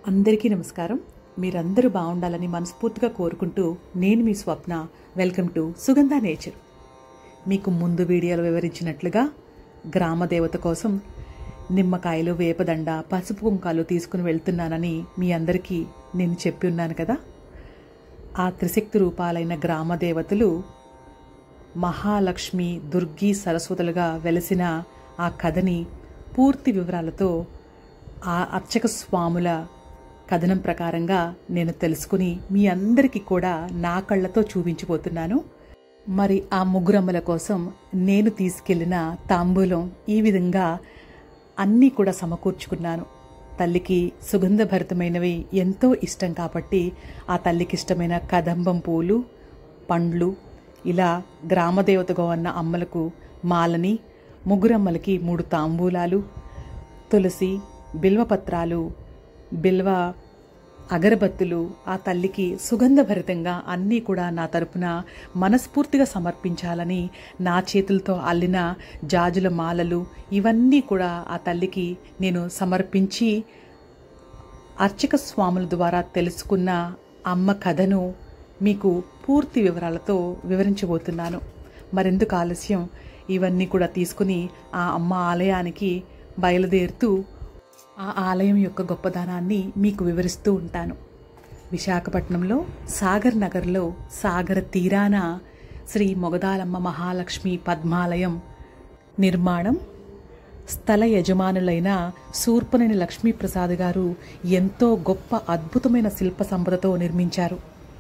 అందరికీ నమస్కారం. మీరందరూ బాగుండాలని మనస్ఫూర్తిగా కోరుకుంటూ నేను మీ Swapna. Welcome to Sugandha nature. మీకు ముందు వీడియోలో వివరించినట్లుగా గ్రామ దేవత కోసం నిమ్మకాయలు, వేపదండ, పసుపు కుంకాలు తీసుకుని వెళ్తున్నానని మీ అందరికీ నేను చెప్పి ఉన్నాను కదా. ఆ త్రిశక్తి రూపాలైన గ్రామ దేవతలు మహాలక్ష్మి, దుర్గి, సరస్వతులుగా వెలసిన ఆ కథని పూర్తి వివరాలతో ఆ అర్చక స్వాముల కథనం ప్రకారంగా నేను తెలుసుకుని మీ అందరికీ కూడా నా కళ్ళతో చూపించిపోతున్నాను. మరి ఆ ముగ్గురమ్మల కోసం నేను తీసుకెళ్లిన తాంబూలం ఈ విధంగా అన్నీ కూడా సమకూర్చుకున్నాను. తల్లికి సుగంధభరితమైనవి ఎంతో ఇష్టం కాబట్టి ఆ తల్లికి ఇష్టమైన కదంబం పూలు, పండ్లు, ఇలా గ్రామదేవతగా ఉన్న అమ్మలకు మాలని, ముగ్గురమ్మలకి 3 తాంబూలాలు, తులసి, బిల్వపత్రాలు, బిల్వ అగరబత్తులు ఆ తల్లికి సుగంధభరితంగా అన్నీ కూడా నా తరపున మనస్ఫూర్తిగా సమర్పించాలని నా చేతులతో అల్లిన జాజుల మాలలు ఇవన్నీ కూడా ఆ తల్లికి నేను సమర్పించి అర్చక స్వాముల ద్వారా తెలుసుకున్న అమ్మ కథను మీకు పూర్తి వివరాలతో వివరించబోతున్నాను. మరెందుకు ఆలస్యం, ఇవన్నీ కూడా తీసుకుని ఆ అమ్మ ఆలయానికి బయలుదేరుతూ ఆ ఆలయం యొక్క గొప్పదనాన్ని మీకు వివరిస్తూ ఉంటాను. విశాఖపట్నంలో సాగర్ నగర్లో సాగర తీరాన శ్రీ మొగదాలమ్మ మహాలక్ష్మి పద్మాలయం నిర్మాణం స్థల యజమానులైన శూర్పనేని లక్ష్మీప్రసాద్ గారు ఎంతో గొప్ప అద్భుతమైన శిల్ప సంపదతో నిర్మించారు.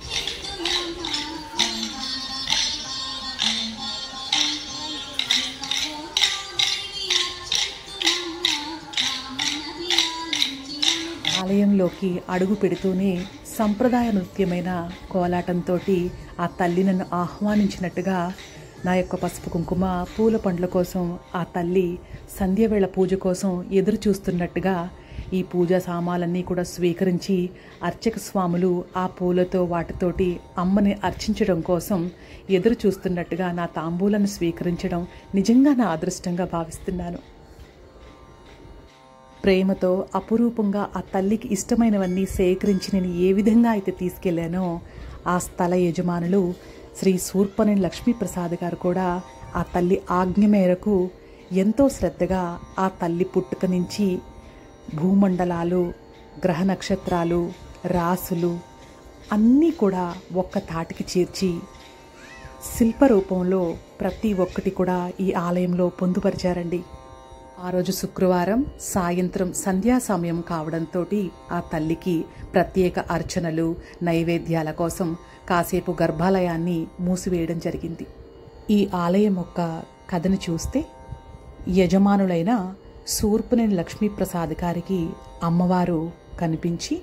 ఆలయంలోకి అడుగు పెడుతూనే సంప్రదాయ నృత్యమైన కోలాటంతో ఆ తల్లి నన్ను ఆహ్వానించినట్టుగా నా యొక్క పసుపు కుంకుమ, పూల పండ్ల కోసం ఆ తల్లి సంధ్యవేళ పూజ కోసం ఎదురు చూస్తున్నట్టుగా ఈ పూజా సామాలన్నీ కూడా స్వీకరించి అర్చక స్వాములు ఆ పూలతో వాటితోటి అమ్మని అర్చించడం కోసం ఎదురు చూస్తున్నట్టుగా నా తాంబూలను స్వీకరించడం నిజంగా నా అదృష్టంగా భావిస్తున్నాను. ప్రేమతో అపురూపంగా ఆ తల్లికి ఇష్టమైనవన్నీ సేకరించి నేను ఏ విధంగా అయితే తీసుకెళ్లానో ఆ స్థల యజమానులు శ్రీ శూర్పనేని లక్ష్మీప్రసాద్ గారు కూడా ఆ తల్లి ఆజ్ఞ మేరకు ఎంతో శ్రద్ధగా ఆ తల్లి పుట్టుక నుంచి భూమండలాలు, గ్రహ నక్షత్రాలు, రాసులు అన్నీ కూడా ఒక్క తాటికి చేర్చి శిల్పరూపంలో ప్రతి ఒక్కటి కూడా ఈ ఆలయంలో పొందుపరిచారండి. ఆ రోజు శుక్రవారం సాయంత్రం సంధ్యా సమయం కావడంతో ఆ తల్లికి ప్రత్యేక అర్చనలు, నైవేద్యాల కోసం కాసేపు గర్భాలయాన్ని మూసివేయడం జరిగింది. ఈ ఆలయం యొక్క కథను చూస్తే యజమానులైన శూర్పనేని లక్ష్మీప్రసాద్ గారికి అమ్మవారు కనిపించి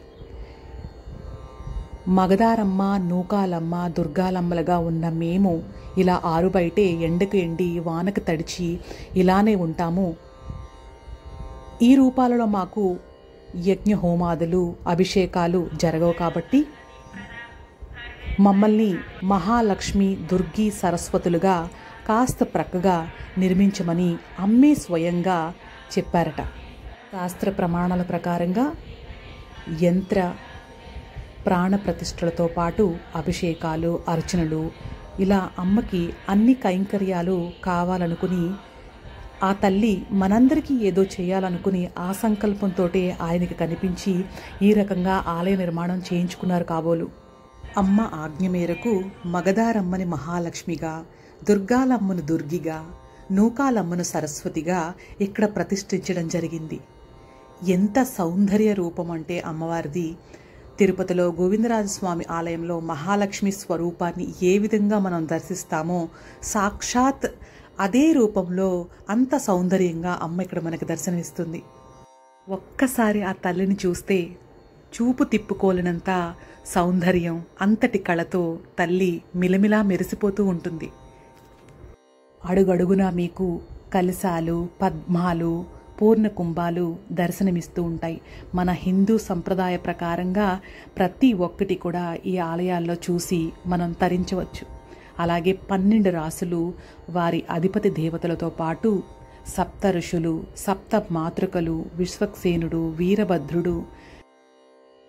మగదారమ్మ, నూకాలమ్మ, దుర్గాలమ్మలుగా ఉన్న మేము ఇలా ఆరుబయటే ఎండకు ఎండి వానకు తడిచి ఇలానే ఉంటాము. ఈ రూపాలలో మాకు యజ్ఞ హోమాదులు, అభిషేకాలు జరగవు కాబట్టి మమ్మల్ని మహాలక్ష్మి, దుర్గి, సరస్వతులుగా కాస్త ప్రక్కగా నిర్మించమని అమ్మే స్వయంగా చెప్పారట. శాస్త్ర ప్రమాణాల ప్రకారంగా యంత్ర ప్రాణ ప్రతిష్ఠలతో పాటు అభిషేకాలు, అర్చనలు ఇలా అమ్మకి అన్ని కైంకర్యాలు కావాలనుకుని ఆ తల్లి మనందరికీ ఏదో చేయాలనుకుని ఆ సంకల్పంతో ఆయనకి కనిపించి ఈ రకంగా ఆలయ నిర్మాణం చేయించుకున్నారు కాబోలు. అమ్మ ఆజ్ఞ మేరకు మగదారమ్మని మహాలక్ష్మిగా, దుర్గాలమ్మను దుర్గిగా, నూకాలమ్మను సరస్వతిగా ఇక్కడ ప్రతిష్ఠించడం జరిగింది. ఎంత సౌందర్య రూపం అంటే అమ్మవారిది! తిరుపతిలో గోవిందరాజస్వామి ఆలయంలో మహాలక్ష్మి స్వరూపాన్ని ఏ విధంగా మనం దర్శిస్తామో సాక్షాత్ అదే రూపంలో అంత సౌందర్యంగా అమ్మ ఇక్కడ మనకు దర్శనమిస్తుంది. ఒక్కసారి ఆ తల్లిని చూస్తే చూపు తిప్పుకోలేనంత సౌందర్యం, అంతటి కళతో తల్లి మిలమిలా మెరిసిపోతూ ఉంటుంది. అడుగడుగునా మీకు కలశాలు, పద్మాలు, పూర్ణ కుంభాలు దర్శనమిస్తూ ఉంటాయి. మన హిందూ సంప్రదాయ ప్రకారంగా ప్రతి ఒక్కటి కూడా ఈ ఆలయాల్లో చూసి మనం తరించవచ్చు. అలాగే 12 రాసులు, వారి అధిపతి దేవతలతో పాటు సప్త ఋషులు, సప్త మాతృకలు, విశ్వక్సేనుడు, వీరభద్రుడు,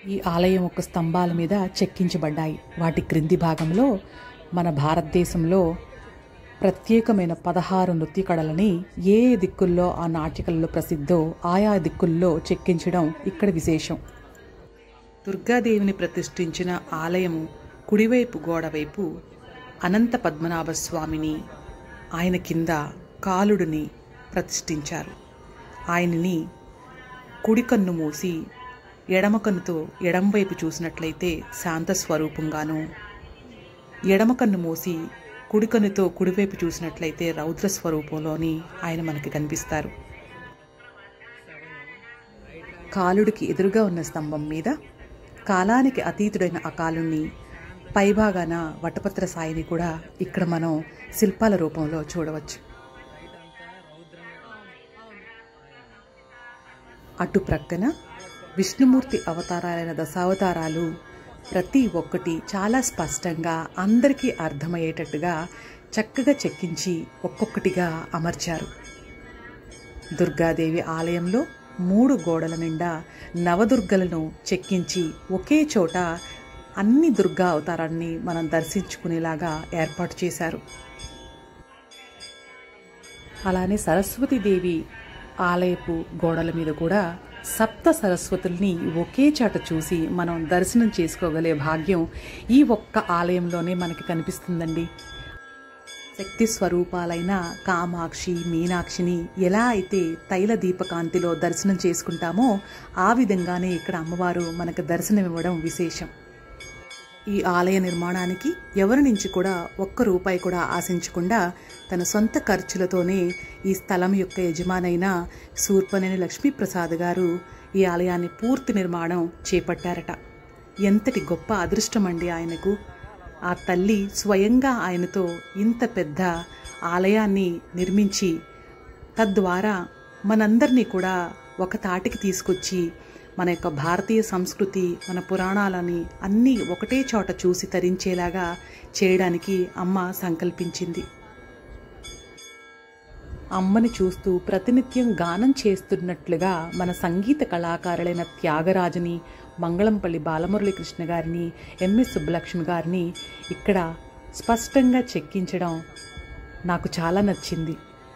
ఈ ఆలయం యొక్క స్తంభాల మీద చెక్కించబడ్డాయి. వాటి క్రింది భాగంలో మన భారతదేశంలో ప్రత్యేకమైన 16 నృత్య కళలని ఏ దిక్కుల్లో ఆ నాట్యకళలో ప్రసిద్ధో ఆయా దిక్కుల్లో చెక్కించడం ఇక్కడ విశేషం. దుర్గాదేవిని ప్రతిష్ఠించిన ఆలయము కుడివైపు గోడవైపు అనంత పద్మనాభ స్వామిని, ఆయన కింద కాలుడిని ప్రతిష్ఠించారు. ఆయనని కుడి కన్ను మూసి ఎడమ కన్నుతో ఎడమవైపు చూసినట్లయితే శాంత స్వరూపంగాను, ఎడమ కన్ను మూసి కుడి కన్నుతో కుడివైపు చూసినట్లయితే రౌద్ర స్వరూపంలోని ఆయన మనకి కనిపిస్తారు. కాలుడికి ఎదురుగా ఉన్న స్తంభం మీద కాలానికి అతీతుడైన అకాలుణ్ణి, పైభాగాన వటపత్ర సాయిని కూడా ఇక్కడ మనం శిల్పాల రూపంలో చూడవచ్చు. అటు ప్రక్కన విష్ణుమూర్తి అవతారాలైన దశావతారాలు ప్రతి ఒక్కటి చాలా స్పష్టంగా అందరికీ అర్థమయ్యేటట్టుగా చక్కగా చెక్కించి ఒక్కొక్కటిగా అమర్చారు. దుర్గాదేవి ఆలయంలో 3 గోడల నిండా నవదుర్గలను చెక్కించి ఒకే చోట అన్ని దుర్గా అవతారాన్ని మనం దర్శించుకునేలాగా ఏర్పాటు చేశారు. అలానే సరస్వతీదేవి ఆలయపు గోడల మీద కూడా సప్త సరస్వతుల్ని ఒకే చాట చూసి మనం దర్శనం చేసుకోగలే భాగ్యం ఈ ఒక్క ఆలయంలోనే మనకి కనిపిస్తుందండి. శక్తి స్వరూపాలైన కామాక్షి, మీనాక్షిని ఎలా అయితే తైల దీపకాంతిలో దర్శనం చేసుకుంటామో ఆ విధంగానే ఇక్కడ అమ్మవారు మనకు దర్శనమివ్వడం విశేషం. ఈ ఆలయ నిర్మాణానికి ఎవరి నుంచి కూడా ఒక్క రూపాయి కూడా ఆశించకుండా తన సొంత ఖర్చులతోనే ఈ స్థలం యొక్క యజమానైన శూర్పనేని లక్ష్మీప్రసాద్ గారు ఈ ఆలయాన్ని పూర్తి నిర్మాణం చేపట్టారట. ఎంతటి గొప్ప అదృష్టం అండి ఆయనకు. ఆ తల్లి స్వయంగా ఆయనతో ఇంత పెద్ద ఆలయాన్ని నిర్మించి తద్వారా మనందరినీ కూడా ఒక తాటికి తీసుకొచ్చి మన యొక్క భారతీయ సంస్కృతి, మన పురాణాలని అన్నీ ఒకటే చోట చూసి తరించేలాగా చేయడానికి అమ్మ సంకల్పించింది. అమ్మని చూస్తూ ప్రతినిత్యం గానం చేస్తున్నట్లుగా మన సంగీత కళాకారులైన త్యాగరాజుని, మంగళంపల్లి బాలమురళీకృష్ణ గారిని, ఎంఎస్ సుబ్బలక్ష్మి గారిని ఇక్కడ స్పష్టంగా చెక్కించడం నాకు చాలా నచ్చింది.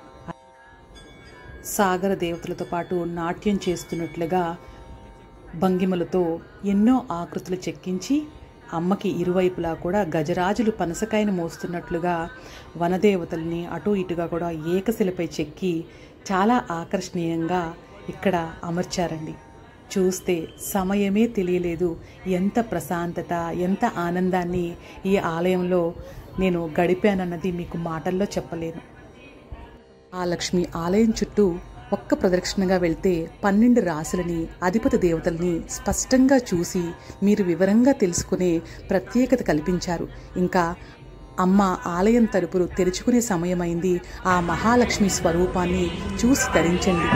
సాగర దేవతలతో పాటు నాట్యం చేస్తున్నట్లుగా భంగిమలతో ఎన్నో ఆకృతులు చెక్కించి అమ్మకి ఇరువైపులా కూడా గజరాజులు పనసకాయను మోస్తున్నట్లుగా వనదేవతల్ని అటు ఇటుగా కూడా ఏకశిలపై చెక్కి చాలా ఆకర్షణీయంగా ఇక్కడ అమర్చారండి. చూస్తే సమయమే తెలియలేదు. ఎంత ప్రశాంతత, ఎంత ఆనందాన్ని ఈ ఆలయంలో నేను గడిపానన్నది మీకు మాటల్లో చెప్పలేను. ఆ లక్ష్మి ఆలయం చుట్టూ ఒక్క ప్రదక్షిణగా వెళ్తే 12 రాశులని, అధిపతి దేవతల్ని స్పష్టంగా చూసి మీరు వివరంగా తెలుసుకునే ప్రత్యేకత కల్పించారు. ఇంకా అమ్మ ఆలయం తలుపులు తెరుచుకునే సమయమైంది. ఆ మహాలక్ష్మి స్వరూపాన్ని చూసి తరించండి.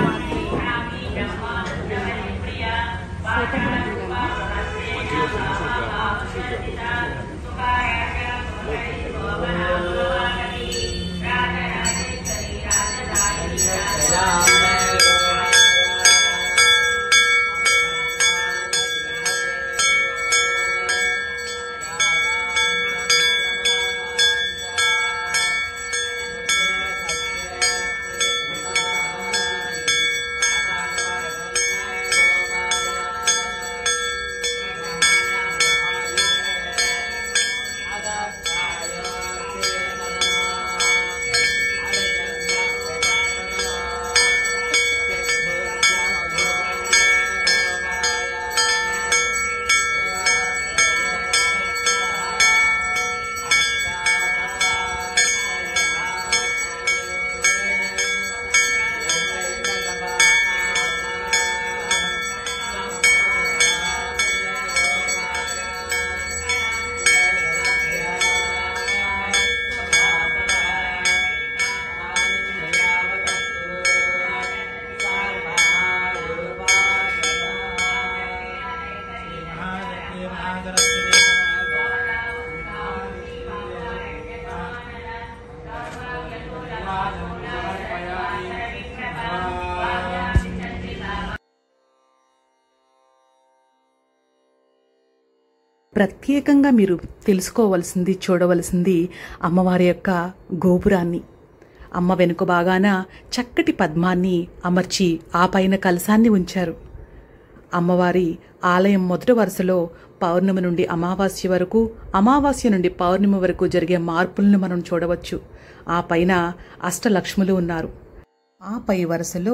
ప్రత్యేకంగా మీరు తెలుసుకోవలసింది, చూడవలసింది అమ్మవారి యొక్క గోపురాన్ని. అమ్మ వెనుక భాగాన చక్కటి పద్మాన్ని అమర్చి ఆ పైన కలశాన్ని ఉంచారు. అమ్మవారి ఆలయం మొదటి వరుసలో పౌర్ణమి నుండి అమావాస్య వరకు, అమావాస్య నుండి పౌర్ణమి వరకు జరిగే మార్పులను మనం చూడవచ్చు. ఆ పైన అష్టలక్ష్ములు ఉన్నారు. ఆ పై వరుసలో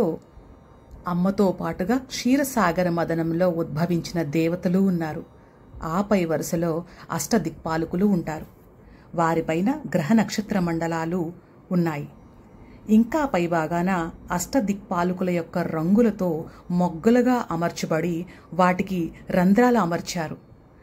అమ్మతో పాటుగా క్షీరసాగర మదనంలో ఉద్భవించిన దేవతలు ఉన్నారు. ఆ పై వరుసలో అష్టదిక్పాలకులు ఉంటారు. వారిపైన గ్రహ నక్షత్ర మండలాలు ఉన్నాయి. ఇంకా పైభాగాన అష్టదిక్పాలకుల యొక్క రంగులతో మొగ్గలుగా అమర్చబడి వాటికి రంధ్రాలు అమర్చారు.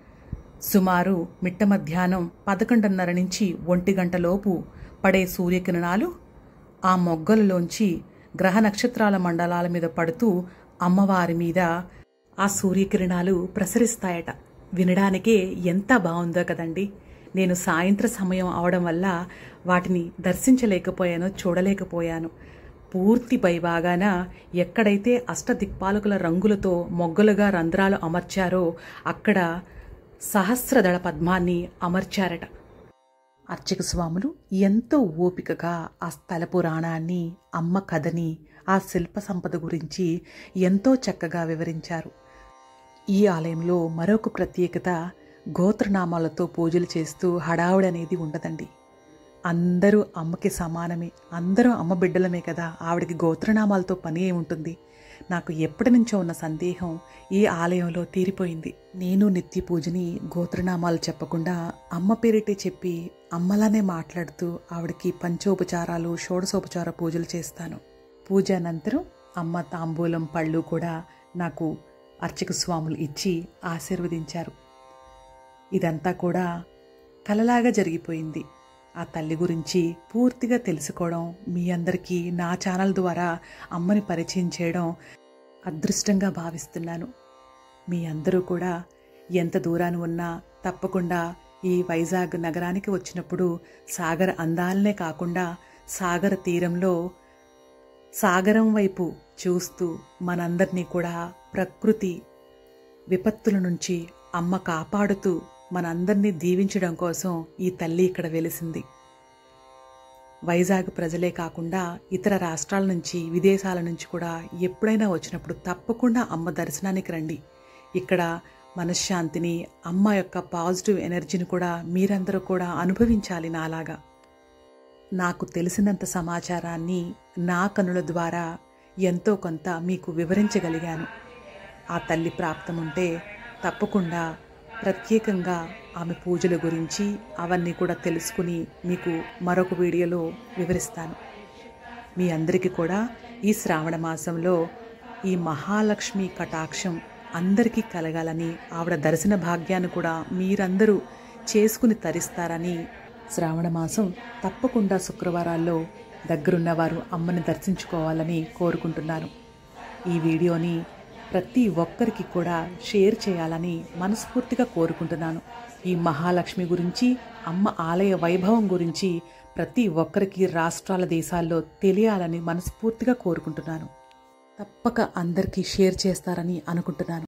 సుమారు మిట్ట మధ్యాహ్నం 11:30 నుంచి 1 గంటలోపు పడే సూర్యకిరణాలు ఆ మొగ్గలలోంచి గ్రహ నక్షత్రాల మండలాల మీద పడుతూ అమ్మవారి మీద ఆ సూర్యకిరణాలు ప్రసరిస్తాయట. వినడానికే ఎంత బాగుందో కదండి. నేను సాయంత్ర సమయం అవడం వల్ల వాటిని దర్శించలేకపోయాను, చూడలేకపోయాను. పూర్తి పైభాగాన ఎక్కడైతే అష్టదిక్పాలకుల రంగులతో మొగ్గలుగా రంధ్రాలు అమర్చారో అక్కడ సహస్రదళ పద్మాన్ని అమర్చారట. అర్చక స్వాములు ఎంతో ఓపికగా ఆ స్థల పురాణాన్ని, అమ్మ కథని, ఆ శిల్ప సంపద గురించి ఎంతో చక్కగా వివరించారు. ఈ ఆలయంలో మరొక ప్రత్యేకత, గోత్రనామాలతో పూజలు చేస్తూ హడావుడనేది ఉండదండి. అందరూ అమ్మకి సమానమే, అందరూ అమ్మ బిడ్డలమే కదా, ఆవిడకి గోత్రనామాలతో పని ఏముంటుంది? నాకు ఎప్పటి నుంచో ఉన్న సందేహం ఈ ఆలయంలో తీరిపోయింది. నేను నిత్య పూజని గోత్రనామాలు చెప్పకుండా అమ్మ పేరిటే చెప్పి అమ్మలానే మాట్లాడుతూ ఆవిడకి పంచోపచారాలు, షోడశోపచార పూజలు చేస్తాను. పూజ అనంతరం అమ్మ తాంబూలం, పళ్ళు కూడా నాకు అర్చక స్వాములు ఇచ్చి ఆశీర్వదించారు. ఇదంతా కూడా కలలాగా జరిగిపోయింది. ఆ తల్లి గురించి పూర్తిగా తెలుసుకోవడం, మీ అందరికీ నా ఛానల్ ద్వారా అమ్మని పరిచయం చేయడం అదృష్టంగా భావిస్తున్నాను. మీ అందరూ కూడా ఎంత దూరాన ఉన్నా తప్పకుండా ఈ వైజాగ్ నగరానికి వచ్చినప్పుడు సాగర అందాలనే కాకుండా సాగర తీరంలో సాగరం వైపు చూస్తూ మనందరినీ కూడా ప్రకృతి విపత్తుల నుంచి అమ్మ కాపాడుతూ మనందరినీ దీవించడం కోసం ఈ తల్లి ఇక్కడ వెలిసింది. వైజాగ్ ప్రజలే కాకుండా ఇతర రాష్ట్రాల నుంచి, విదేశాల నుంచి కూడా ఎప్పుడైనా వచ్చినప్పుడు తప్పకుండా అమ్మ దర్శనానికి రండి. ఇక్కడ మనశ్శాంతిని, అమ్మ యొక్క పాజిటివ్ ఎనర్జీని కూడా మీరందరూ కూడా అనుభవించాలి. నాలాగా నాకు తెలిసినంత సమాచారాన్ని నా కనుల ద్వారా ఎంతో కొంత మీకు వివరించగలిగాను. ఆ తల్లి ప్రాప్తముంటే తప్పకుండా ప్రత్యేకంగా ఆమె పూజల గురించి అవన్నీ కూడా తెలుసుకుని మీకు మరొక వీడియోలో వివరిస్తాను. మీ అందరికీ కూడా ఈ శ్రావణ మాసంలో ఈ మహాలక్ష్మి కటాక్షం అందరికీ కలగాలని, ఆవిడ దర్శన భాగ్యాన్ని కూడా మీరందరూ చేసుకుని తరిస్తారని, శ్రావణ మాసం తప్పకుండా శుక్రవారాల్లో దగ్గరున్నవారు అమ్మని దర్శించుకోవాలని కోరుకుంటున్నాను. ఈ వీడియోని ప్రతి ఒక్కరికి కూడా షేర్ చేయాలని మనస్ఫూర్తిగా కోరుకుంటున్నాను. ఈ మహాలక్ష్మి గురించి, అమ్మ ఆలయ వైభవం గురించి ప్రతి ఒక్కరికి రాష్ట్రాల, దేశాల్లో తెలియాలని మనస్ఫూర్తిగా కోరుకుంటున్నాను. తప్పక అందరికీ షేర్ చేస్తారని అనుకుంటున్నాను.